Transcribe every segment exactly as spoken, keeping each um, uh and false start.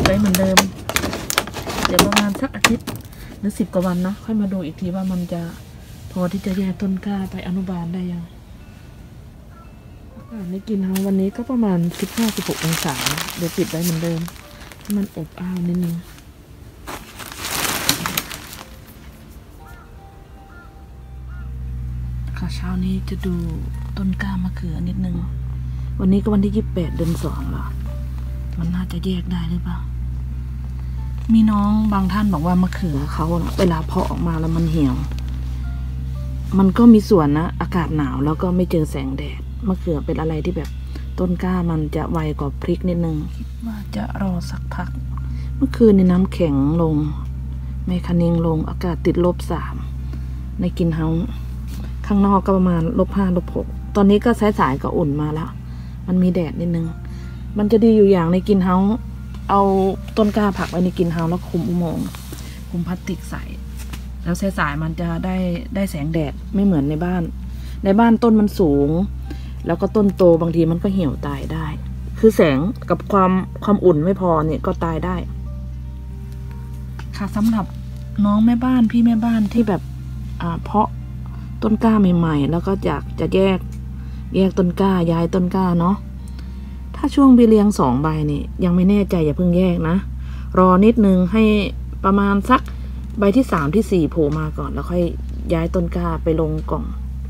ไว้เหมือนเดิมเดี๋ยวประมาณสักอาทิตย์หรือสิบกว่าวันนะค่อยมาดูอีกทีว่ามันจะพอที่จะแยกต้นกล้าไปอนุบาลได้ยังในกินเฮาวันนี้ก็ประมาณสิบห้าสิบหกองศาเดี๋ยวปิดไว้เหมือนเดิมให้มันอบอ้าวนิดนึงค่ะเช้านี้จะดูต้นกล้ามะเขือนิดนึงวันนี้ก็วันที่ยี่สิบแปดเดือนสองแล้วมันน่าจะแยกได้หรือเปล่ามีน้องบางท่านบอกว่ามะเขือเขาเวลาเพาะออกมาแล้วมันเหี่ยวมันก็มีส่วนนะอากาศหนาวแล้วก็ไม่เจอแสงแดดมะเขือเป็นอะไรที่แบบต้นกล้ามันจะไวกว่าพริกนิดนึงคิดว่าจะรอสักพักเมื่อคืนในน้ำแข็งลงเมฆคันนิงลงอากาศติดลบสามในกินเฮาข้างนอกก็ประมาณลบห้าลบหกตอนนี้ก็สายสายก็อุ่นมาแล้วมันมีแดดนิดนึงมันจะดีอยู่อย่างในกินเฮาเอาต้นกล้าผักไว้ในกินเฮาแล้วคุมอุโมงค์คุมพลาสติกใส่แล้วสายสายมันจะได้ได้แสงแดดไม่เหมือนในบ้านในบ้านต้นมันสูงแล้วก็ต้นโตบางทีมันก็เหี่ยวตายได้คือแสงกับความความอุ่นไม่พอเนี่ยก็ตายได้ค่ะสำหรับน้องแม่บ้านพี่แม่บ้านที่แบบอ่าเพาะต้นกล้าใหม่ๆแล้วก็อยากจะแยกแยกต้นกล้าย้ายต้นกล้าเนาะถ้าช่วงไปเลี้ยงสองใบนี่ยังไม่แน่ใจอย่าเพิ่งแยกนะรอนิดนึงให้ประมาณสักใบที่สามที่สี่โผล่มาก่อนแล้วค่อยย้ายต้นกล้าไปลงกล่อง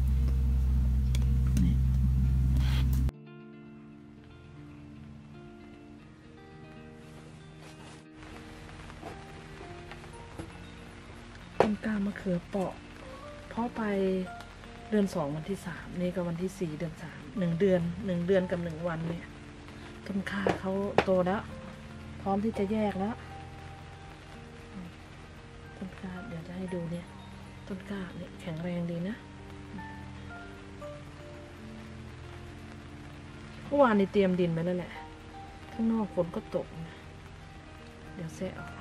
ต้นกล้ามะเขือเปาะเพาะไปเดือนสองวันที่สามนี่ก็วันที่สี่เดือนสามหนึ่งเดือนหนึ่งเดือนกับหนึ่งวันเนี่ยต้นกล้าเขาโตแล้วพร้อมที่จะแยกแล้วต้นกล้าเดี๋ยวจะให้ดูเนี่ยต้นกล้าเนี่ยแข็งแรงดีนะเมื่อวานนี่เตรียมดินไปแล้วแหละข้างนอกฝนก็ตกนะเดี๋ยวแซะออก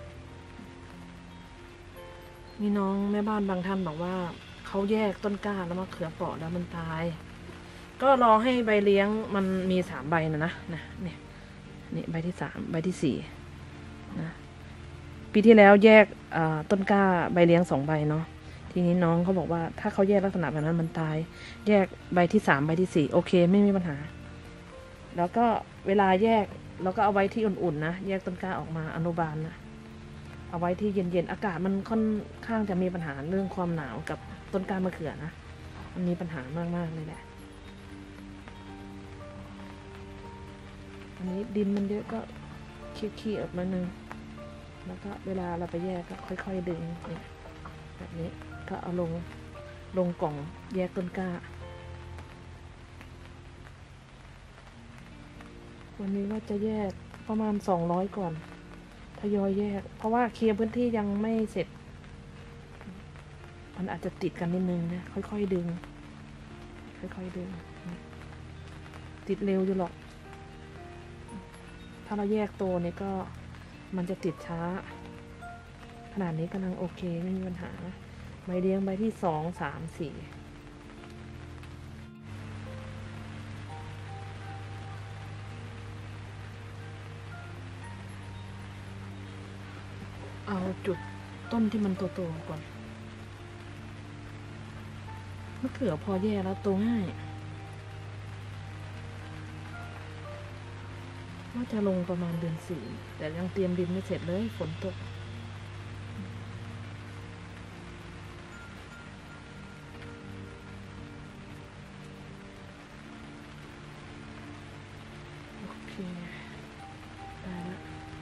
มีน้องแม่บ้านบางท่านบอกว่าเขาแยกต้นกล้าแล้วมะเขือเปราะแล้วมันตายก็รอให้ใบเลี้ยงมันมีสามใบนะนะนะเนี่ยนี่ใบที่สามใบที่สี่นะปีที่แล้วแยกต้นกล้าใบเลี้ยงสองใบเนาะทีนี้น้องเขาบอกว่าถ้าเขาแยกลักษณะแบบนั้นมันตายแยกใบที่สามใบที่สี่โอเคไม่มีปัญหาแล้วก็เวลาแยกเราก็เอาไว้ที่อุ่นๆนะแยกต้นกล้าออกมาอนุบาลนะเอาไว้ที่เย็นๆอากาศมันค่อนข้างจะมีปัญหาเรื่องความหนาวกับต้นกล้ามะเขือนะมันมีปัญหามากๆเลยแหละอันนี้ดินมันเยอะก็ขี้ๆออกมาหนึ่งแล้วก็เวลาเราไปแยกก็ค่อยๆดึงเนี่ยแบบนี้ก็เอาลงลงกล่องแยกต้นกล้าวันนี้ว่าจะแยกประมาณสองร้อยก่อนทยอยแยกเพราะว่าเคลียร์พื้นที่ยังไม่เสร็จมันอาจจะติดกันนิดนึงนะค่อยๆดึงค่อยๆดึงติดเร็วอยู่หรอกถ้าเราแยกตัวเนี่ยก็มันจะติดช้าขนาดนี้กำลังโอเคไม่มีปัญหาใบเลี้ยงใบที่สองสามสี่เอาจุดต้นที่มันโตๆก่อนมะเขือพอแย่แล้วโตง่ายว่าจะลงประมาณเดือนสี่แต่ยังเตรียมดินไม่เสร็จเลยฝนตกโอเคได้แล้ว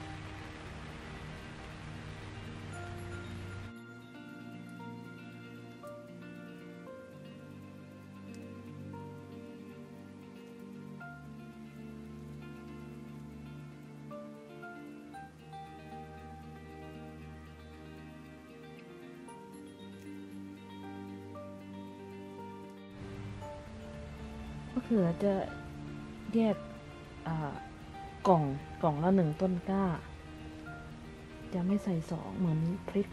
มะเขือจะแยกกล่องกล่องละหนึ่งต้นกล้าจะไม่ใส่สองเหมือนพริก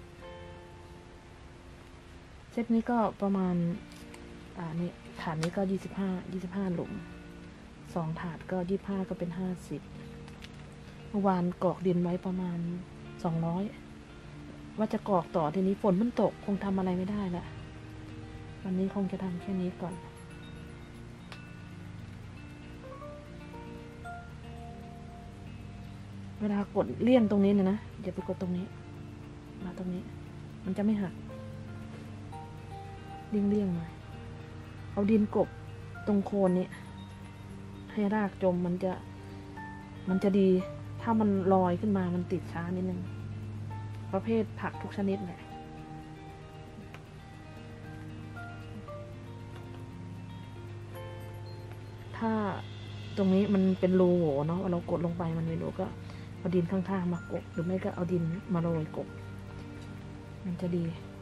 เซตนี้ก็ประมาณอ่านี่ถาดนี้ก็ยี่สิบห้ายี่สิบห้าหลุมสองถาดก็ยี่สิบห้าก็เป็นห้าสิบมื่อวานกรอกดินไว้ประมาณสองร้อยว่าจะกรอกต่อทีนี้ฝนมันตกคงทำอะไรไม่ได้ละวันนี้คงจะทำแค่นี้ก่อนเวลากดเลี่ยนตรงนี้เนี่ยนะอย่าไปกดตรงนี้มาตรงนี้มันจะไม่หักเลี่ยงเลี่ยงหน่อยเอาดินกบตรงโคนนี้ให้รากจมมันจะมันจะดีถ้ามันลอยขึ้นมามันติดช้านิดนึงประเภทผักทุกชนิดแหละถ้าตรงนี้มันเป็นรูโหว่เนาะเรากดลงไปมันไม่รู้ก็เอาดินข้างๆมากบหรือไม่ก็เอาดินมาโรยกบมันจะดี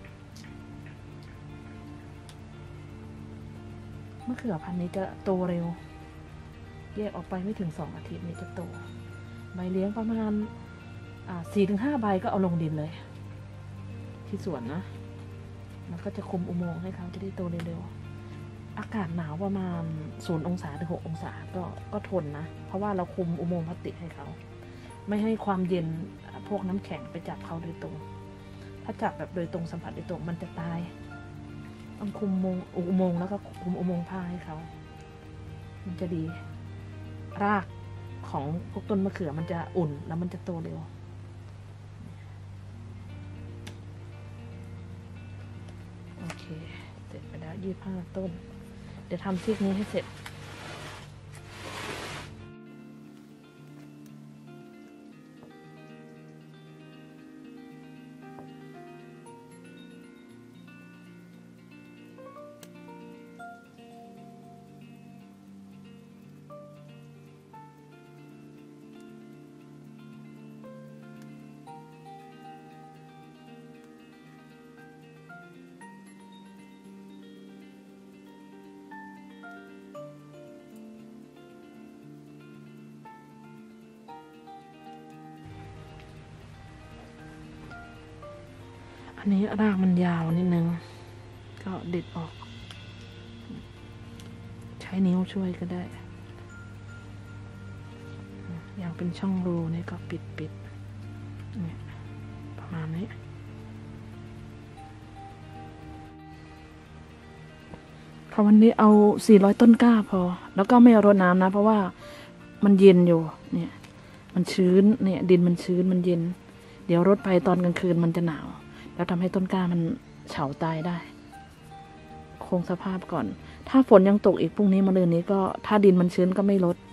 มะเขือพันธุ์นี้จะโตเร็วแยกออกไปไม่ถึงสองอาทิตย์นี้จะโตใบเลี้ยงประมาณสี่ถึงห้าใบก็เอาลงดินเลยที่สวนนะแล้วก็จะคุมอุโมงค์ให้เขาจะได้โตเร็วๆอากาศหนาวประมาณศูนย์องศาถึงหกองศาก็ก็ทนนะเพราะว่าเราคุมอุโมงค์พลาสติกให้เขาไม่ให้ความเย็นพวกน้ำแข็งไปจับเขาโดยตรงถ้าจับแบบโดยตรงสัมผัสโดยตรงมันจะตายต้องคุมอุโมงค์แล้วก็คุมอุโมงค์ผ้าให้เขามันจะดีรากของพวกต้นมะเขือมันจะอุ่นแล้วมันจะโตเร็วโอเคเสร็จไปแล้วยี่สิบห้าต้นเดี๋ยวทำซีกนี้ให้เสร็จอันนี้รากมันยาวนิดนึงก็เด็ดออกใช้นิ้วช่วยก็ได้อย่างเป็นช่องรูนี่ก็ปิดปิดเนี่ยประมาณนี้พอวันนี้เอาสี่ร้อยต้นกล้าพอแล้วก็ไม่เอารดน้ำนะเพราะว่ามันเย็นอยู่เนี่ยมันชื้นเนี่ยดินมันชื้นมันเย็นเดี๋ยวรดไปตอนกลางคืนมันจะหนาวแล้วทำให้ต้นกล้ามันเฉาตายได้คงสภาพก่อนถ้าฝนยังตกอีกพรุ่งนี้มะรืนนี้ก็ถ้าดินมันชื้นก็ไม่ลด